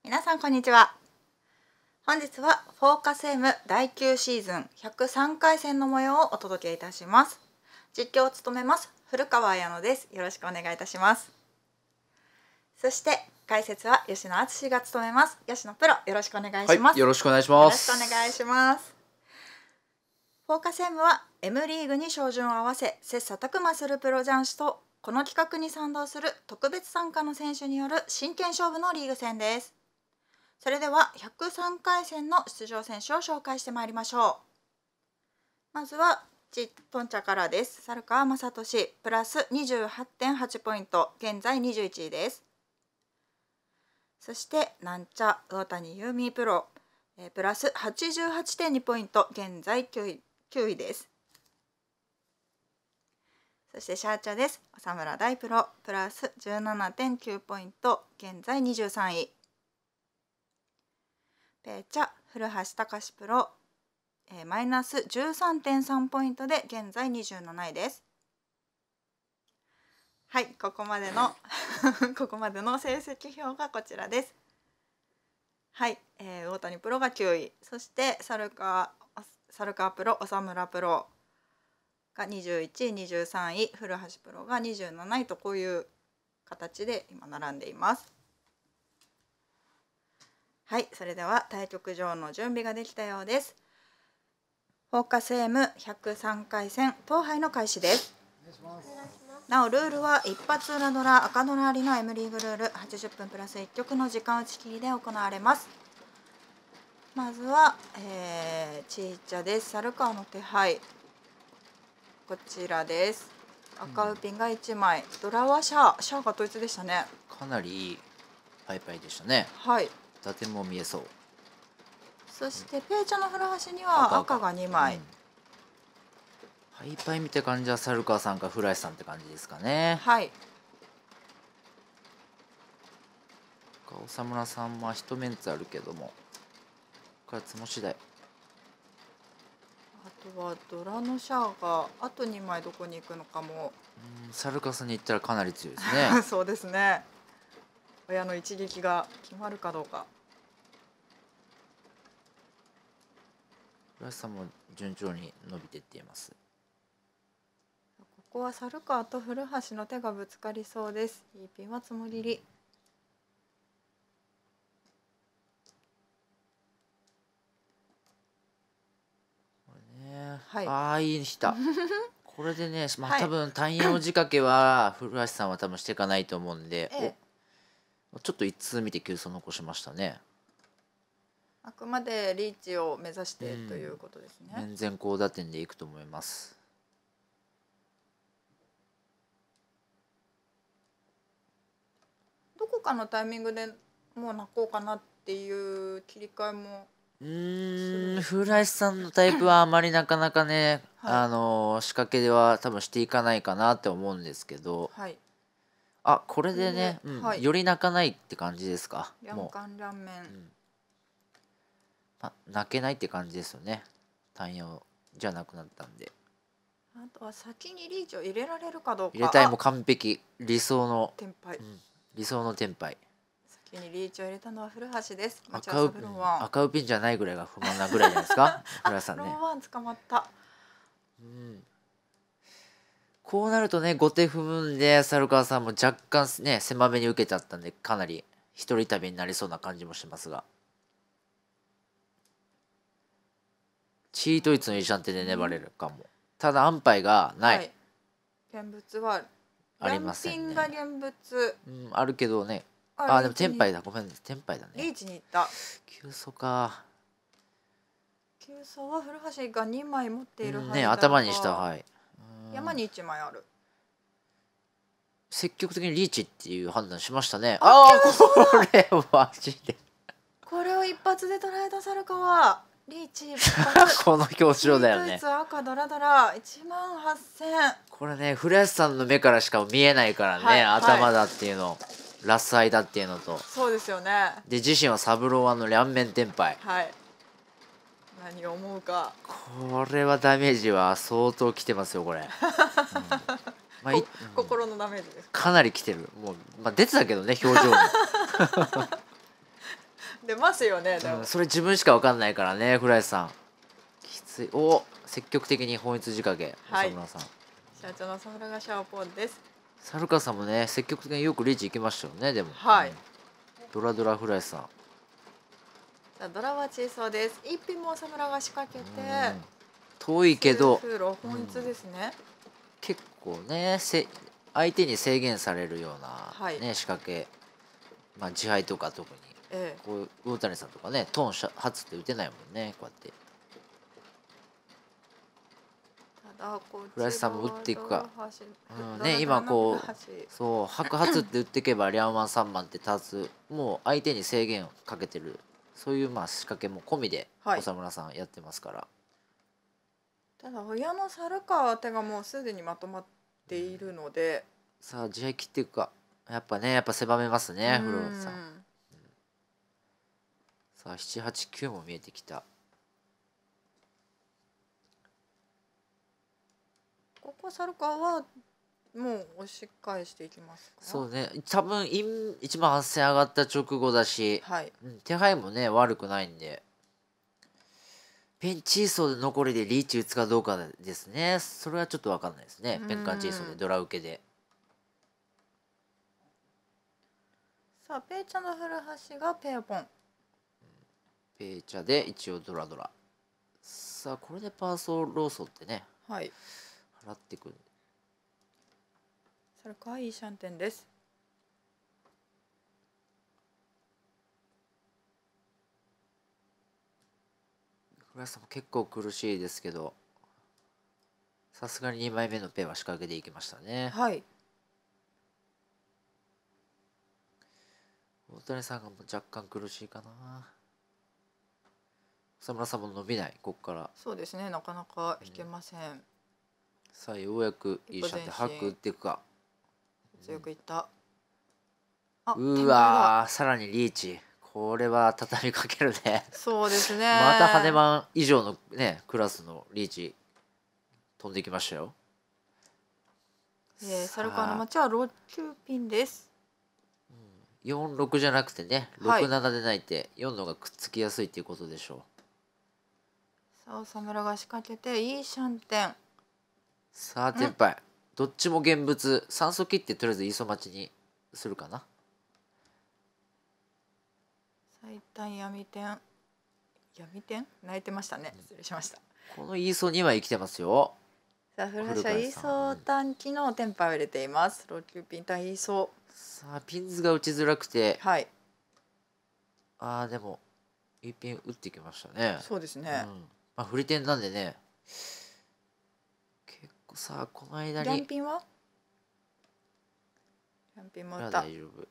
皆さんこんにちは。本日はフォーカス M 第9シーズン103回戦の模様をお届けいたします。実況を務めます古川彩乃です。よろしくお願いいたします。そして解説は吉野敦が務めます。吉野プロ、よろしくお願いします。 はい、よろしくお願いします。 よろしくお願いします。フォーカス M は M リーグに照準を合わせ切磋琢磨するプロ雀士とこの企画に賛同する特別参加の選手による真剣勝負のリーグ戦です。それでは103回戦の出場選手を紹介してまいりましょう。まずはチトンチャからです。猿川雅俊プラス 28.8 ポイント、現在21位です。そしてなんちゃ魚谷優美プロプラス 88.2 ポイント、現在9位です。そしてシャーチャです。浅村大プロプラス 17.9 ポイント、現在23位。ペーチャ古橋隆プロマイナス 13.3 ポイントで現在27位です。はい、ここまでの成績表がこちらです。はい、大谷プロが9位、そして猿川プロ、浅村プロが21位、23位、古橋プロが27位と、こういう形で今並んでいます。はい、それでは対局場の準備ができたようです。フォーカス M103 回戦当杯の開始です。なおルールは一発裏ドラ赤ドラありの M リーグルール80分プラス1局の時間打ち切りで行われます。まずは、ちーちゃです。猿川の手配こちらです。赤ウピンが1枚、ドラはシャーが統一でしたね。 かなりいいパイパイでしたね。 はい、 打点も見えそう。 そしてペーチャの古橋には赤が2枚、 パイパイ見た感じは猿川さんか古橋さんって感じですかね。 はい。 長村さんは一メンツあるけども、これはつも次第。 あとはドラのシャアがあと2枚どこに行くのかも。 猿川さんに行ったらかなり強いですね。 そうですね。親の一撃が決まるかどうか。 古橋さんも順調に伸びていっています。 ここは猿川と古橋の手がぶつかりそうです。いいピンはつもりり。 はい、ああいいしたこれでね、まあ、 はい、 多分単葉仕掛けは古橋さんは多分していかないと思うんで、ちょっと一通見て急走残しましたね。 あくまでリーチを目指してということですね。 面前高打点でいくと思います。 どこかのタイミングでもう泣こうかなっていう切り替えも。 古橋さんのタイプはあまりなかなかね、 はい、 仕掛けでは多分していかないかなって思うんですけど、 はい、 あこれでね、 はい、 より泣かないって感じですか。 もう両面、 泣けないって感じですよね。単葉じゃなくなったんで。 あとは先にリーチを入れられるかどうか。 入れたいも完璧、理想のテンパイ、 理想のテンパイ。 先にリーチを入れたのは古橋です。 赤ウピンじゃないぐらいが不満なぐらいじゃないですか。古橋さんね。 ローワン捕まった。 こうなるとね、後手踏むんで猿川さんも若干ね狭めに受けちゃったんで、かなり一人旅になりそうな感じもしますが、チートイツのイシャンテで粘れるかも。ただ安牌がない、 現物はありませんね。 が現物、 あるけどね。でもテンパイだ、ごめん、テンパイだね。 リーチに行った。 急走か。 急走は古橋が2枚持っているはずだね、頭にした。はい。 山に1枚ある。 積極的にリーチっていう判断しましたね。ああ、これマジで。 これを一発で捉えた猿川。リーチこの表情だよね。 赤ドラドラ18000。 これね、古橋さんの目からしか見えないからね、頭だっていうの、ラスアイだっていうのと。 そうですよね。 で自身はサブロワの両面テンパイ。 はい。何を思うか。 これはダメージは相当きてますよこれ。 心のダメージですかなりきてる。もう、出てたけどね表情に。 出ますよねでも、 それ自分しか分かんないからね、フライさん。きつい。お、積極的に本一仕掛け、 はい浅村さん。 社長のサルガシャオポンです。 サルカさんもね、積極的によくリーチ行きましたよね、でも。 はい、 ドラドラフライさん。 さあドラは小さです。一品も浅村が仕掛けて、 遠いけど数路本一ですね、 結構ね、相手に制限されるような、 はいね、仕掛け、まあ自敗とか特にこう魚谷さんとかね、トーン初って打てないもんね、こうやって。 ただこフライさんも打っていくか、 ね、 今こうそう白髪って打っていけばリャンワン3番って立つ、もう相手に制限をかけてる、そういうまあ仕掛けも込みで長村さんやってますから。 ただ親の猿川手がもうすでにまとまっているので、 さあ試合切っていくか、やっぱ狭めますね、フローさん。さあ789も見えてきた。 ここ猿川はもう押し返していきますか。 そうね、多分1万8000上がった直後だし、手配もね悪くないんで、ペンチーソーで残りでリーチ打つかどうかですね。それはちょっと分かんないですね。ペンカンチーソーでドラ受けで。 さあペーチャの古橋がペアポン、 ペーチャで一応ドラドラ。さあこれでパーソーローソってね、払ってくる。 それかいいシャンテンです。 フライさんも結構苦しいですけど、さすがに2枚目のペアは仕掛けでいきましたね。大谷さんがもう若干苦しいかな。草村さんも伸びない、ここから。 そうですね、なかなか引けません。 さあようやくいいシャンテンハック打っていくか。 強くいった。 うわー、さらにリーチ。これは畳みかけるね。 そうですね。 また羽番以上のねクラスのリーチ飛んできましたよ。 猿川の町は6級ピンです。 46じゃなくてね、67でないて4のがくっつきやすいっていうことでしょう。 さあ浅村が仕掛けていいシャンテン。 さあテンパイ、どっちも現物。酸素切ってとりあえず磯待ちにするかな。 一旦闇点泣いてましたね、失礼しました。 このイーソ2枚生きてますよ。 さあ古橋はイーソ短期のテンパを入れています。6級ピン対イーソ。 さあピンズが打ちづらくて、でもいいピン打ってきましたね。 そうですね、 まあ振り点なんでね、結構さあこの間にリャンピンも打った。 大丈夫。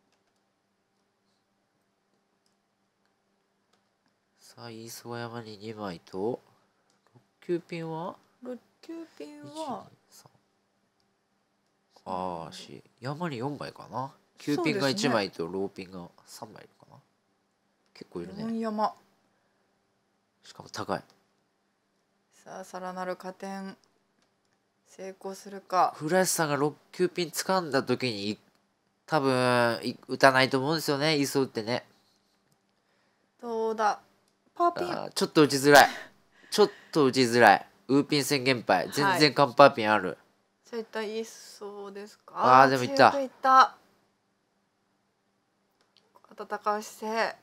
さあイーソ山に2枚と6級ピンは山に4枚かな。9ピンが1枚とローピンが3枚かな。結構いるね。しかも高い。 さあさらなる加点成功するか。 フライスさんが6、9ピン掴んだ時に多分打たないと思うんですよね、イーソ打ってね。 どうだ、パーピン。 ちょっと打ちづらい。ウーピン宣言敗。全然カンパーピンある。 そういったイーソですか。 でもいった。 戦う姿勢。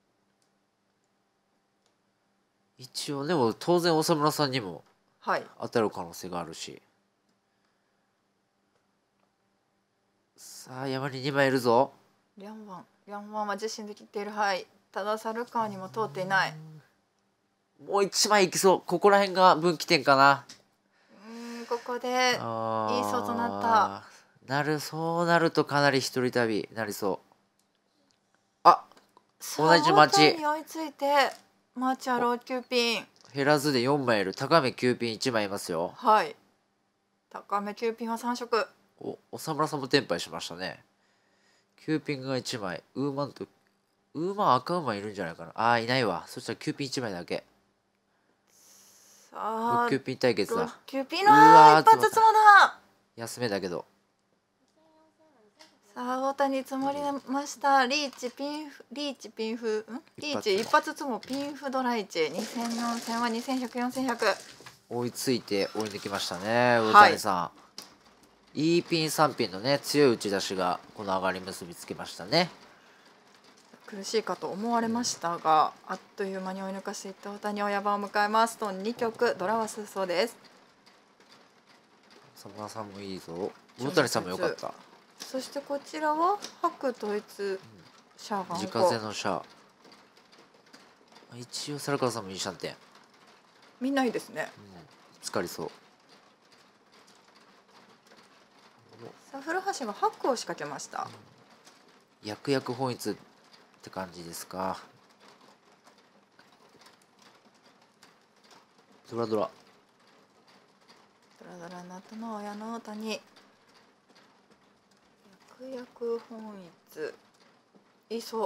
一応でも当然長村さんにも当たる可能性があるし。さあ山に2枚いるぞ。 リャンワンは自身で切っている。ただ猿川にも通っていない。 もう1枚いきそう。ここら辺が分岐点かな。 ここでいいそうとなった。 そうなるとかなり一人旅なりそう。同じ町に追いついてマーチャロー9ピン減らずで4枚いる。高め9ピン1枚いますよ。 高め9ピンは3色。 長村さんもテンパイしましたね。9ピンが1枚。ウーマン赤馬いるんじゃないかな。いないわ。そしたら9ピン1枚だけ。6、9ピン対決だ。 6、9ピンの一発ずつもだ。 安めだけど。 さあ大谷積もりました。リーチ一発つもピンフドライチ2000、4000は2100、4100。 追いついて追い抜きましたね、大谷さん。いいピン3ピンのね強い打ち出しがこの上がり結びつけましたね。 苦しいかと思われましたが、あっという間に追い抜かしていった大谷、親番を迎えます。と2曲ドラは数そうです。 佐村さんもいいぞ。大谷さんも良かった。 そしてこちらは白統一シャーガン自風のシャー。一応猿川さんもいいシャンテン。 みんないいですね。 疲れそう。 さあ古橋がハックを仕掛けました。 薬薬本一って感じですか。ドラドラになったのは親の谷。薬薬本一いそう。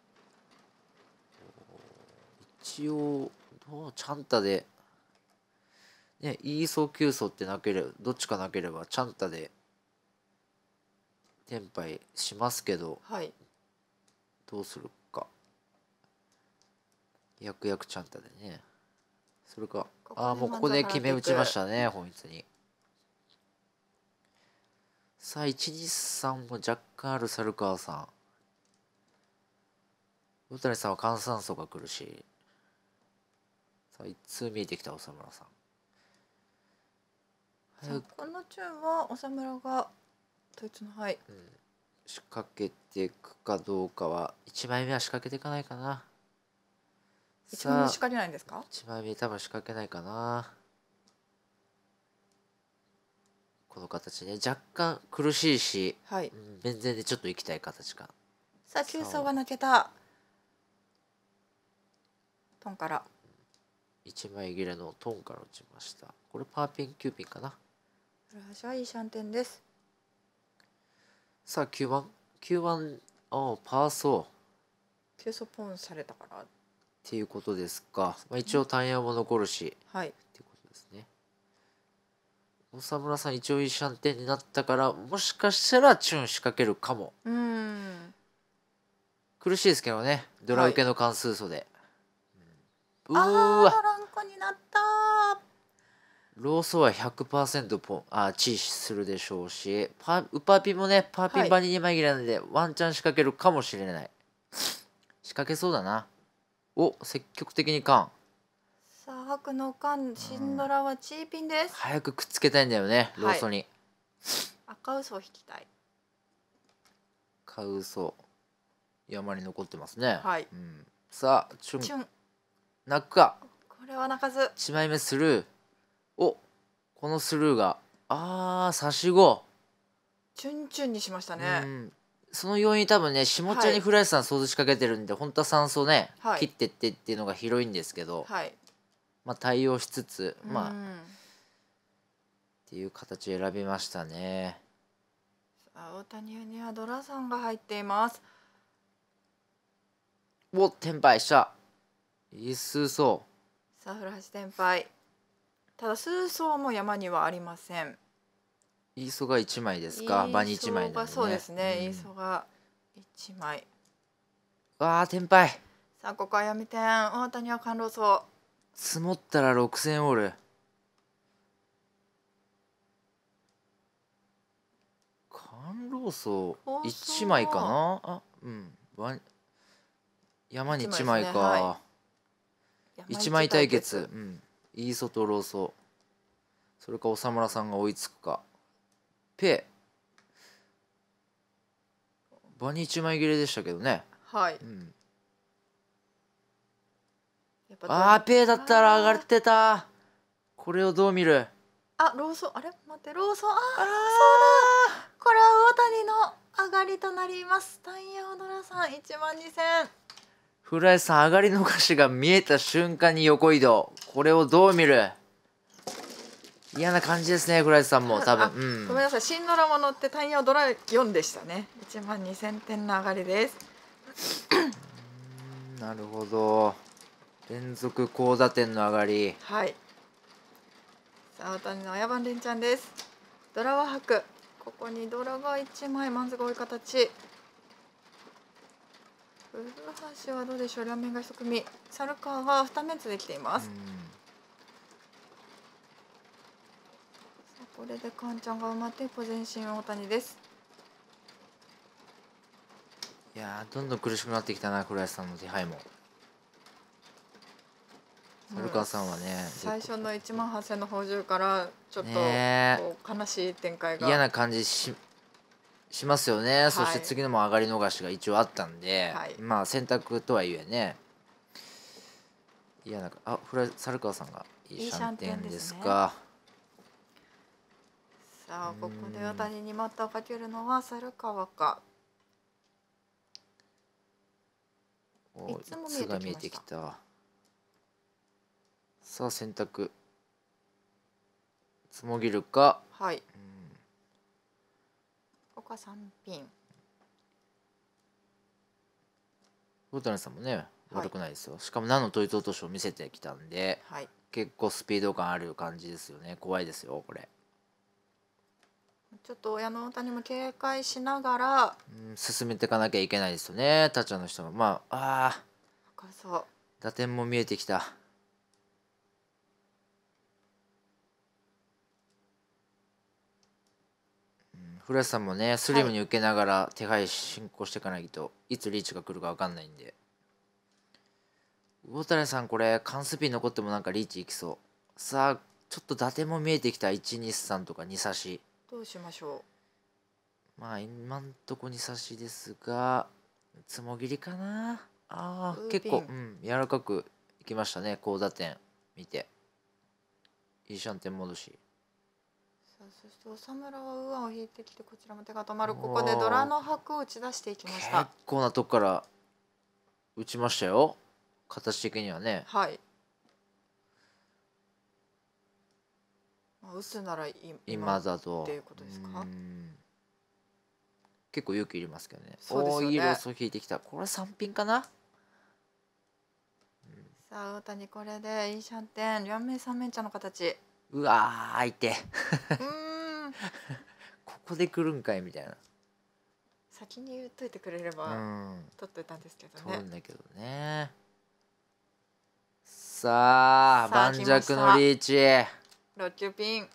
一応チャンタでね、イーソー急走ってなければどっちかなければチャンタでテンパイしますけど、どうするか。薬薬チャンタでね。それかもうここで決め打ちましたね、本一に。さあ123も若干ある猿川さん。大谷さんは換算素が来るし。さあ1通見えてきた長村さん。 このチューンは長村が統一の仕掛けていくかどうかは1枚目は仕掛けていかないかな。 1枚目仕掛けないんですか。 1枚目多分仕掛けないかな。この形ね若干苦しいし、面前でちょっと行きたい形か。 さあ急走が抜けた。トンから 1枚切れのトンから打ちました。これパーピン9ピンかな。 古橋はいいシャンテンです。 さあ9番パーソー急走ポンされたからっていうことですか。一応単ヤも残るし、っていうことですね。長村さん一応いいシャンテンになったから、もしかしたらチューン仕掛けるかも。苦しいですけどね、ドラ受けの関数素で。 ドランコになった。 ローソは 100% チーするでしょうし、ウパーピンもねパーピンバニ2枚切れなんで、ワンチャン仕掛けるかもしれない。仕掛けそうだな。積極的にカン。 さあ白のカンシンドラはチーピンです。 早くくっつけたいんだよね、ローソに。 赤嘘を引きたい。 赤嘘山に残ってますね。さあチュン泣くか。 これは泣かず。 1枚目スルー。このスルーが差し子チュンチュンにしましたね。 その要因多分ね下茶にフライスさん想像仕掛けてるんで、本当は3層ね、切ってってっていうのが広いんですけど、対応しつつっていう形を選びましたね。 大谷にはドラさんが入っています。 テンパイしたいい数層。 さあ古橋テンパイ。ただ数層も山にはありません。 イーソが1枚ですか。場に1枚なんでね。 そうですね、イーソが1枚。 テンパイ。 さあここは闇点。大谷は甘露層。 積もったら6000オール。甘露層1枚かな。山に1枚か。1枚対決。イーソとローソ。それか長村さんが追いつくか。ペ場に1枚切れでしたけどね。ペだったら上がってた。これをどう見る。 ローソ待ってローソそうだ。これは大谷の上がりとなります。タイヤオドラさん12000。 フライさん上がりの歌詞が見えた瞬間に横移動。これをどう見る。嫌な感じですね、フライさんも多分。 ごめんなさい、新ドラマ乗ってタイヤドラ4でしたね。12000点の上がりです。 なるほど。連続高打点の上がり。 さあ大谷の親番連チャンです。ドラは白。 ここにドラが1枚、マンズが多い形。古橋はどうでしょう。両面が1組、猿川が2面できています。これでカンちゃんが埋まって一歩前進、大谷です。 いやどんどん苦しくなってきたな、古橋さんの手配も。猿川さんはね、 最初の1万8000の補充からちょっとこう悲しい展開が嫌な感じしますよね、そして次のも上がり逃しが一応あったんで、まあ選択とはいえね、嫌な猿川さんがいいシャンテンですか。 さあここで大谷に待ったをかけるのは猿川か。 いつも見えてきた。さあ選択、つもぎるか。 はい、ここは3ピン。 大谷さんもね悪くないですよ。しかも何の統一落としを見せてきたんで、結構スピード感ある感じですよね。怖いですよこれ。 ちょっと親の大谷も警戒しながら、 進めていかなきゃいけないですよね、タッチャーの人が。まあ打点も見えてきた。古橋さんもねスリムに受けながら手配進行していかないと、いつリーチが来るか分かんないんで。魚谷さんこれ缶スピン残ってもなんかリーチいきそう。さあちょっと打点も見えてきた。123とか2差しどうしましょう。まあ今んとこ2差しですが、つもぎりかな。結構柔らかくいきましたね。高打点見ていいシャンテン戻し。 さあそして長村は右腕を引いてきて、こちらも手が止まる。ここでドラの拍を打ち出していきました。 結構なとこから打ちましたよ、形的にはね。 はい、打つなら今だとっていうことですか。 結構勇気いりますけどね。 そうですよね。 いいロスを引いてきた。これ3ピンかな。 さあ大谷これでいいシャンテン、両面3面茶の形。 うわーいてここで来るんかいみたいな。 先に言っといてくれれば取っといたんですけどね。 取るんだけどね。さあ盤石のリーチ。 6球ピン。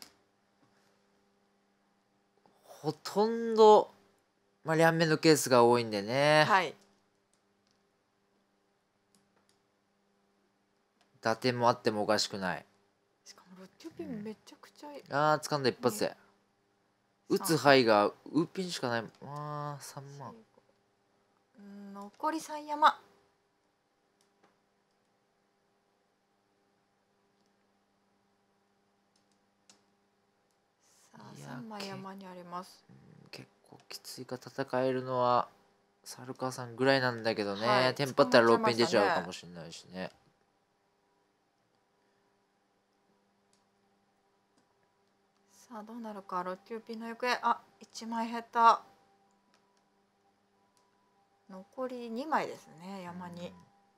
ほとんど両面のケースが多いんでね。打点もあってもおかしくない。 しかも6球ピンめちゃくちゃいい。 掴んだ一発で。打つ範囲がウーピンしかない。3万。 残り3山。さあ3枚山にあります。 結構きついか。戦えるのは猿川さんぐらいなんだけどね。テンパったら6ピン出ちゃうかもしれないしね。 さあどうなるか。6球ピンの行方。1枚減った。残り2枚ですね、山に。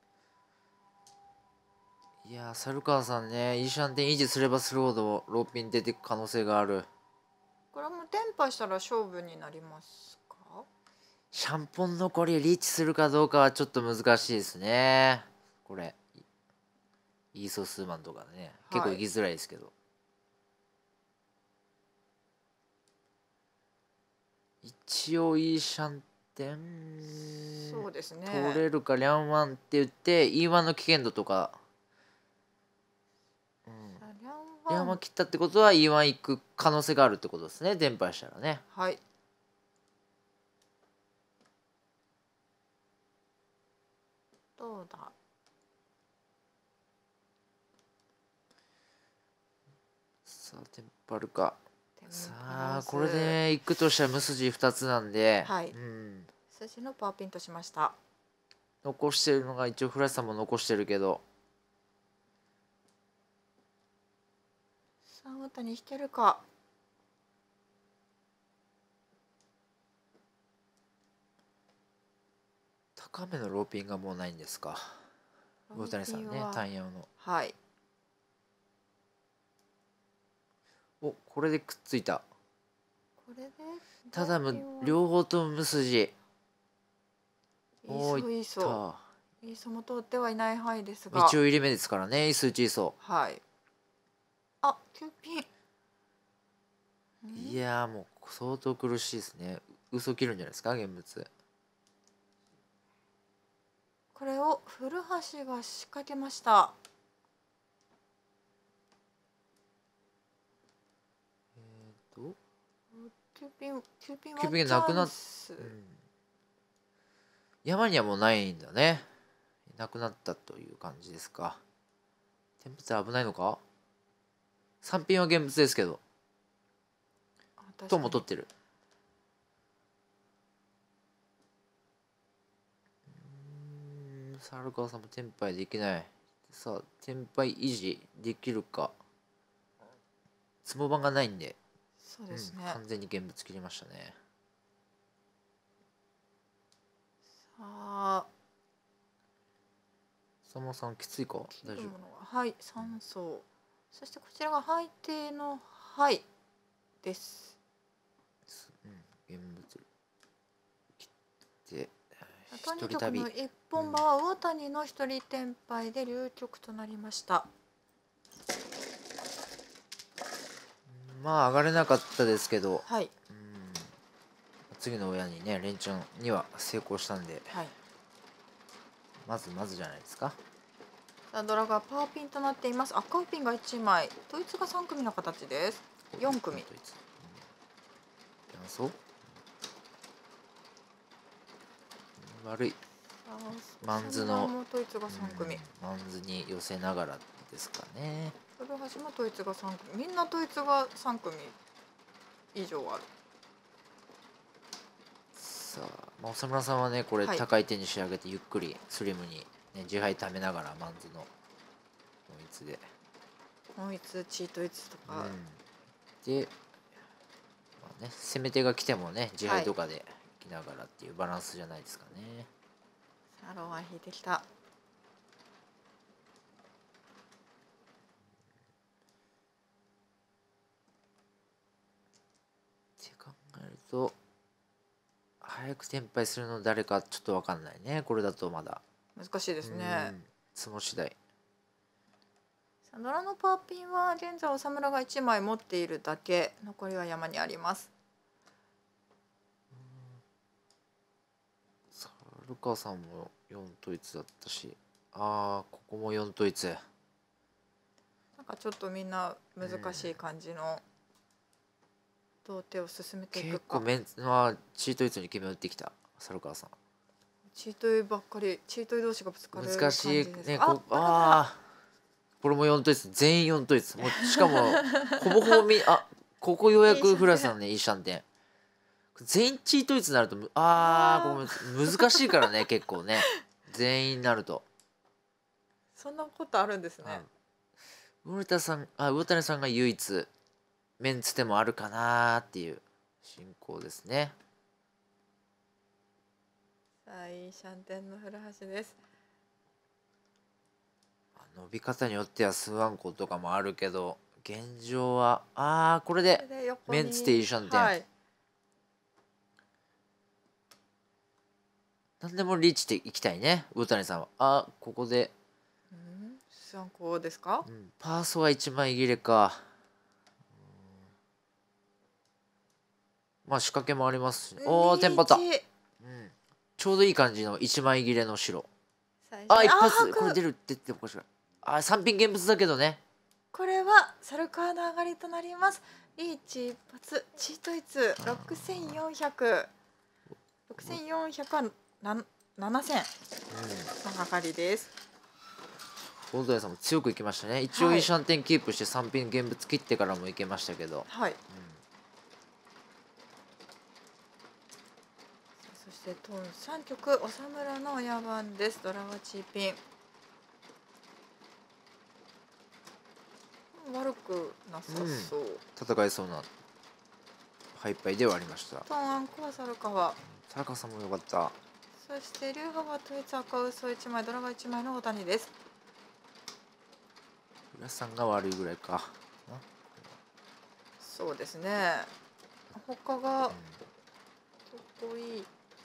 いや猿川さんね、いいシャンテン維持すればするほどローピン出てく可能性がある。 これはもうテンパしたら勝負になりますか。 シャンポン残りリーチするかどうかはちょっと難しいですね。これイーソスーマンとかね結構行きづらいですけど、一応いいシャンテンそうですね取れるか。リャンワンって言って E1 の危険度とか、リャンワン切ったってことは E1 行く可能性があるってことですね、伝播したらね。 はい。どうだ。 さあテンパるか。さあこれで行くとしたら無筋2つなんで、 筋のパーピンとしました。 残してるのが一応フラッシュさんも残してるけど、 さあ大谷引けるか。 高めのローピンがもうないんですか。大谷さんね、単用の。 はい。 これでくっついた。 これでただ両方とも無筋。 いいそも通ってはいない範囲ですが、 道を入り目ですからね、イスチーソはい。あ、9ピン。 いやもう相当苦しいですね。嘘切るんじゃないですか、現物。 これを古橋が仕掛けました。9ピンはチャンス。 山にはもうないんだね。なくなったという感じですか。天物は危ないのか。3ピンは現物ですけど。トンも取ってる。猿川さんもテンパイできない。さあテンパイ維持できるか。ツモ版がないんで。 そうですね、 完全に現物切りましたね。 さあそもそもきついか。大丈夫。 はい、3層。そしてこちらが背底のはいです。 現物切ってとにかくの一本馬は魚谷の一人テンパイで流局となりました。 まあ上がれなかったですけど、 はい、 次の親にね連チャンには成功したんで、 はい、 まずじゃないですか。 ドラがパーピンとなっています。赤いピンが1枚、ドイツが3組の形です。4組。 そう悪い。マンズのドイツが3組。 マンズに寄せながらですかね。 古橋もドイツが3組。みんなドイツが3組以上ある。 さあ、長村さんはねこれ高い手に仕上げてゆっくりスリムに、ね、自敗ためながらマンズの本一で本一チートイツとか、 で、まあね、攻め手が来てもね自敗とかでいきながらっていうバランスじゃないですかね。 さあローワン引いてきた。 って考えると早く転廃するの誰かちょっと分かんないね。これだとまだ難しいですね。 その次第。 ドラのパーピンは現在長村が1枚持っているだけ、残りは山にあります。 猿川さんも4統一だったし、ここも4統一。 なんかちょっとみんな難しい感じの、どう手を進めていくか。 結構メンツはチートイツに決め打ってきた猿川さん。 チートイばっかり、チートイ同士がぶつかる感じです。 難しいね。これも4統一、全員4統一。もうしかもほぼほぼここようやくフラスさんねいいシャンテン。全員チートイツになるとここ難しいからね結構ね全員になると。 そんなことあるんですね。 魚谷さんが唯一メンツでもあるかなっていう進行ですね。 さあいいシャンテンの古橋です。 伸び方によってはスワンコとかもあるけど現状はこれでメンツでいいシャンテン。何でもリーチでいきたいね魚谷さんは。ここでスワンコですか。 パーソは1枚切れか。まあ仕掛けもありますし、テンパった。ちょうどいい感じの1枚切れの白。一発これ出るって言ってもおかしくない。3ピン現物だけどね。 これは猿川の上がりとなります。リーチ一発チートイツ6400。6400は7000の上がりです。 大谷さんも強くいきましたね。一応いいシャンテンキープして3ピン現物切ってからもいけましたけど。 そしてトン3局長村の親番です。ドラはチーピン。悪くなさそう、 戦えそうなハイパイではありました。 トンアンコは猿川。 猿川さんもよかった。 そして流派は統一赤嘘1枚ドラが1枚の大谷です。 浦さんが悪いぐらいか。 そうですね。 他が得意。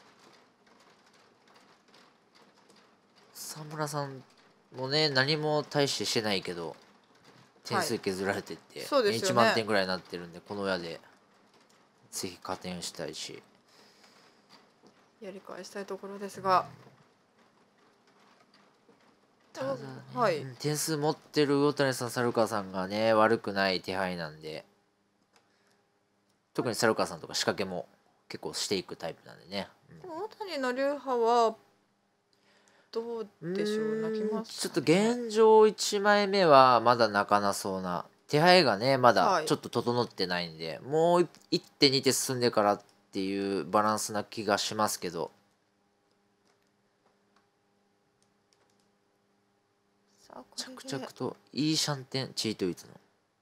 沢村さんもね何も大してしてないけど点数削られてって、 そうですよね 1万点ぐらいになってるんで、この親でぜひ加点したいしやり返したいところですが、 ただね、 はい、 点数持ってる魚谷さん猿川さんがね悪くない手配なんで、特に猿川さんとか仕掛けも結構していくタイプなんでね、 大谷の流派はどうでしょう。泣きます、 ちょっと現状1枚目はまだ泣かなそうな手配がねまだちょっと整ってないんで、もう1手2手進んでからっていうバランスな気がしますけど、着々といいシャンテンチートイツの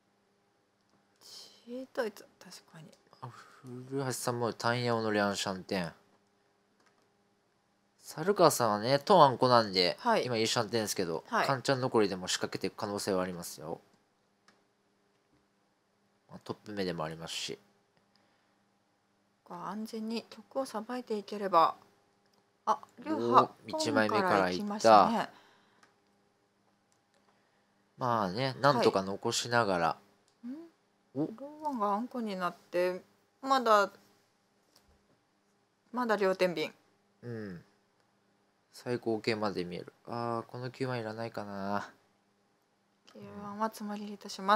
チートイツ、確かに古橋さんも単ヤオのリャンシャンテン、猿川さんはねトンアンコなんで、今いいシャンテンですけど、カンちゃん残りでも仕掛けていく可能性はありますよ。トップ目でもありますし、 安全に曲をさばいていければ。流派1枚目からいった。まあねなんとか残しながら、 ローワンがあんこになってまだ両天秤、 最高形まで見える。この9万いらないかな。 9万はつまりいたします。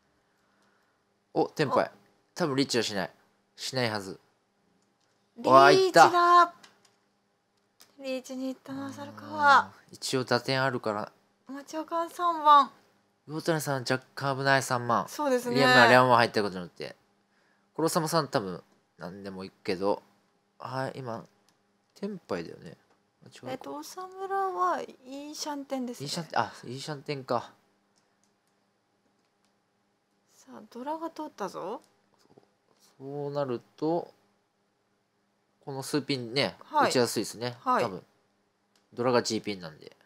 テンパイ多分リーチはしないはず。 リーチだ。リーチに行ったな猿川。 一応打点あるから町岡3番、 魚谷さん若干危ない3万。 そうですね。 リャンは入ったことによって黒様さん多分何でもいくけど、今テンパイだよね。 おさむらはいいシャンテンですね。いいシャンテンか。 さあドラが通ったぞ。 そうなるとこの数ピンね、打ちやすいですね、多分ドラが G ピンなんで。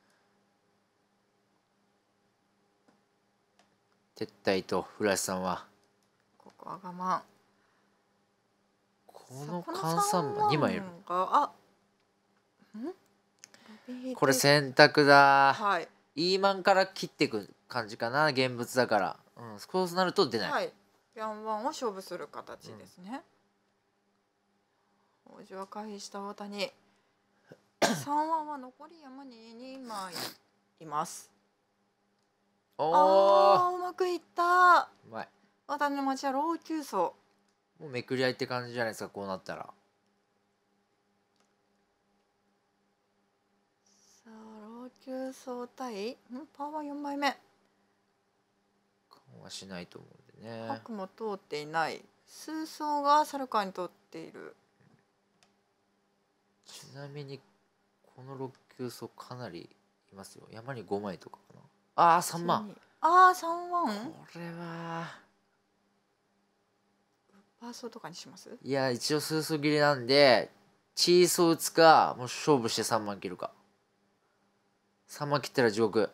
撤退と古橋さんはここは我慢。 この換算番2枚いる。これ選択だ。イーマンから切っていく感じかな、現物だから。そうなると出ない。 ヤンワンを勝負する形ですね。王子は回避した大谷。3ワンは残り山に2枚います。うまくいった。 うまい。 大谷の町は老朽層。 もうめくり合いって感じじゃないですか、こうなったら。 さあ老朽層対パワー4枚目。 緩和しないと思うんでね。 白も通っていない。数層がサルカーに通っている。 ちなみにこの6級層かなりいますよ。山に5枚とかかな。3万。 3万。 これはパーソーとかにします？ いや一応数層切りなんでチーソー打つか、もう勝負して3万切るか。3万切ったら地獄。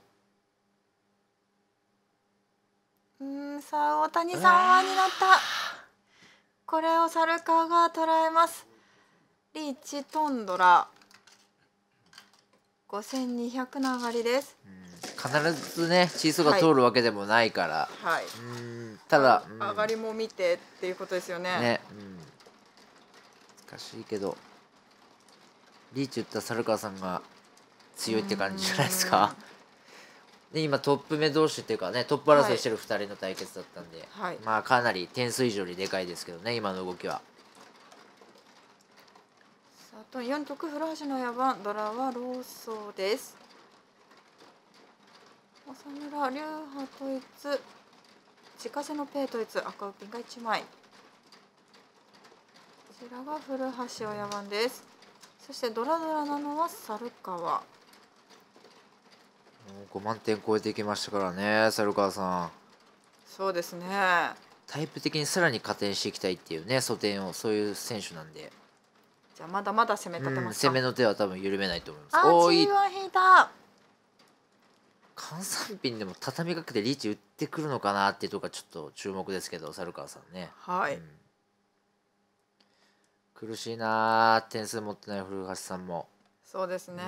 さあ大谷3万になった。これをサルカーが捉えます。リーチトンドラ5200流りです。 必ずねチーソーが通るわけでもないから、ただ上がりも見てっていうことですよね。 難しいけどリーチ打った猿川さんが強いって感じじゃないですか。で今トップ目同士っていうかねトップ争いしてる2人の対決だったんで、まあかなり点数以上にでかいですけどね今の動きは。 あと4曲古橋の野番ドラはローソーです。浅村流派統一自家製のペイ統一赤ウピンが1枚。こちらが古橋親番です。そしてドラなのは猿川。 5万点超えてきましたからね猿川さん。 そうですね。 タイプ的にさらに加点していきたいっていうね素点をそういう選手なんで。 じゃあまだまだ攻め立てますか。 攻めの手は多分緩めないと思います。 G1引いた。 換算ピンでも畳みかけてリーチ打ってくるのかなっていうとこがちょっと注目ですけど猿川さんね。 苦しいな、点数持ってない古橋さんも。 そうですね。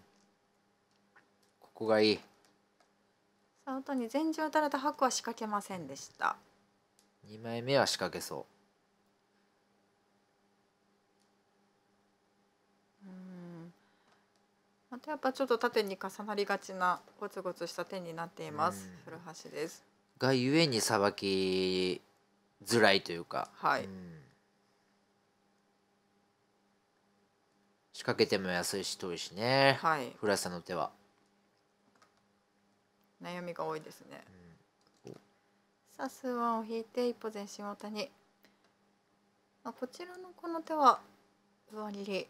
ここがいい。 さあ音に前場打たれた白は仕掛けませんでした。 2枚目は仕掛けそう。 またやっぱちょっと縦に重なりがちなゴツゴツした点になっています。古橋です。 がゆえにさばきづらいというか、 はい、 仕掛けても安いし遠いしね、 はい、 古橋さんの手は悩みが多いですね。さあ数腕を引いて一歩前進大谷。こちらのこの手は上切り。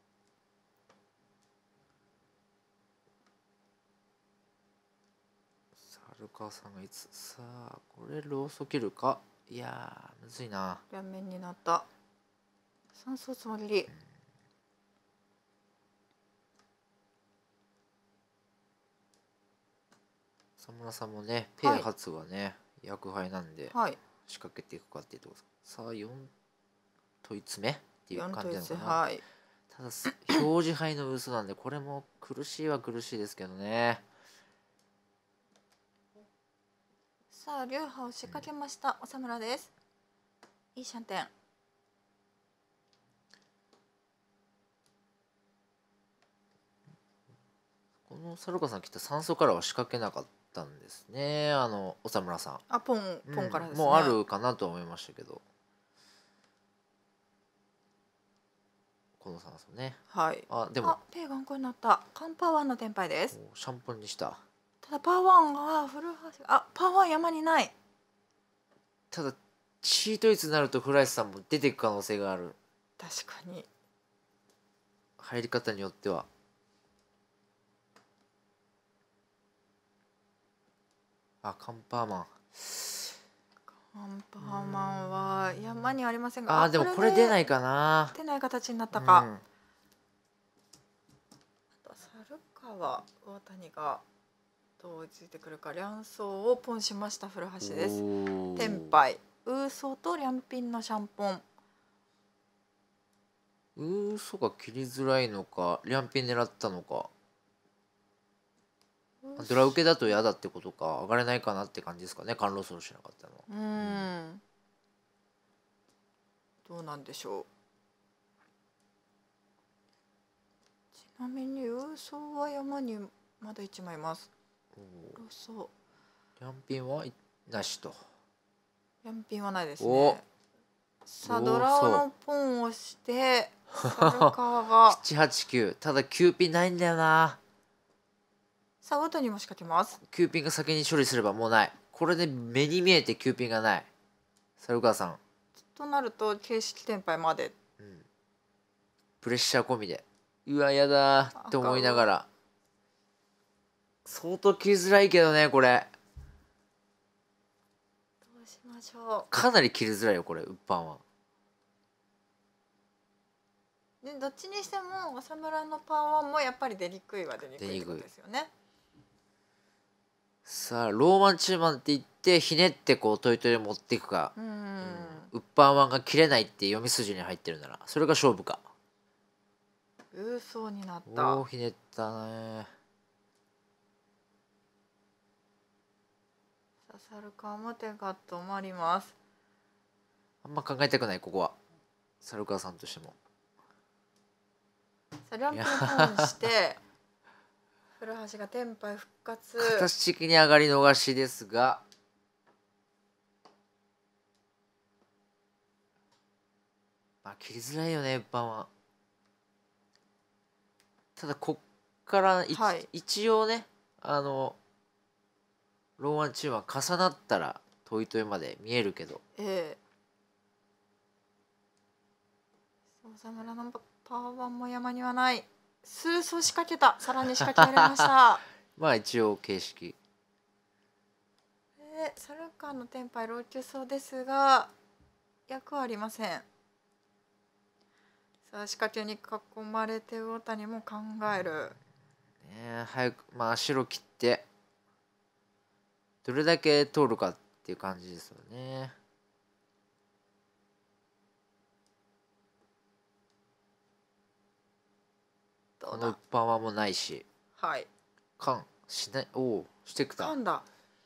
猿川さんがいつ、さあこれローソ切るか、いやむずいな。 両面になった。三層つもり。 佐村さんもねペイ初はね、役杯なんで、仕掛けていくかっていうところです。さあ4問い詰めっていう感じなのかな。ただ表示杯の嘘なんでこれも苦しいは苦しいですけどね。 さあ流派を仕掛けました、長村です。いいシャンテン。 このサルカさん来た3層からは仕掛けなかったんですね、長村さん。 ポンからですね。 もうあるかなと思いましたけど、この3層ね。 はい。 でもペイ頑固になった。カンパーワンのテンパイです。 シャンポンにした。 ただパーワンが古橋、パーワン山にない。 ただチート率になると古橋さんも出ていく可能性がある。 確かに入り方によっては。カンパーマン。 カンパーマンは山にありませんが、 でもこれ出ないかな。 出ない形になったか。あと猿川大谷がどうついてくるか。両層をポンしました古橋です。テンパイウーソーと両ピンのシャンポン。 ウーソが切りづらいのか両ピン狙ったのか。ドラ受けだと嫌だってことか、上がれないかなって感じですかね、カンローソルしなかったのは。 どうなんでしょう。ちなみにウーソーは山にまだ1枚います。ロソ両ピンはなしと。 両ピンはないですね。さあドラオのポンをして猿川が 789。ただ9ピンないんだよな。 さあ大谷も仕掛けます。 9ピンが先に処理すればもうない。これで目に見えて9ピンがない。猿川さんとなると形式テンパイまで、 プレッシャー込みでうわやだって思いながら、相当切りづらいけどねこれ。 どうしましょう。 かなり切りづらいよこれ、ウッパンは。 でどっちにしても浅村のパンワンもやっぱり出にくいは出にくいってことですよね。 さあローマン中マンって言ってひねってこうトイトイ持っていくか、ウッパンワンが切れないって読み筋に入ってるならそれが勝負か。 ウーソーになった。 ひねったね。 さあ猿川も手が止まります。 あんま考えたくないここは、猿川さんとしても。 さあ両ピンポンして古橋がテンパイ復活。 形的に上がり逃しですが、切りづらいよねウッパンは。ただこっから、一応ねローマンチームは重なったらトイトイまで見えるけど、 沢村のパワーワンも山にはない。数層仕掛けた。さらに仕掛けられました一応形式猿川のテンパイ老朽そうですが役はありません。さあ仕掛けに囲まれて大谷も考える。 早く白切ってどれだけ通るかっていう感じですよね。 このパワーもないし。 はい。 カンしない。おお、してくた。 カンだ。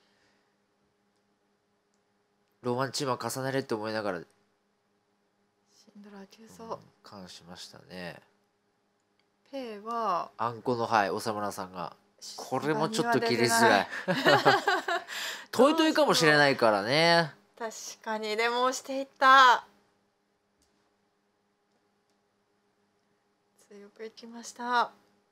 ローマンチームは重ねれって思いながら。 シンドラー急走。 カンしましたね。 ペイは。 あんこのはい、おさむらさんが。これもちょっと切りづらい。トイトイかもしれないからね。 確かに、でも押していった。強くいきました。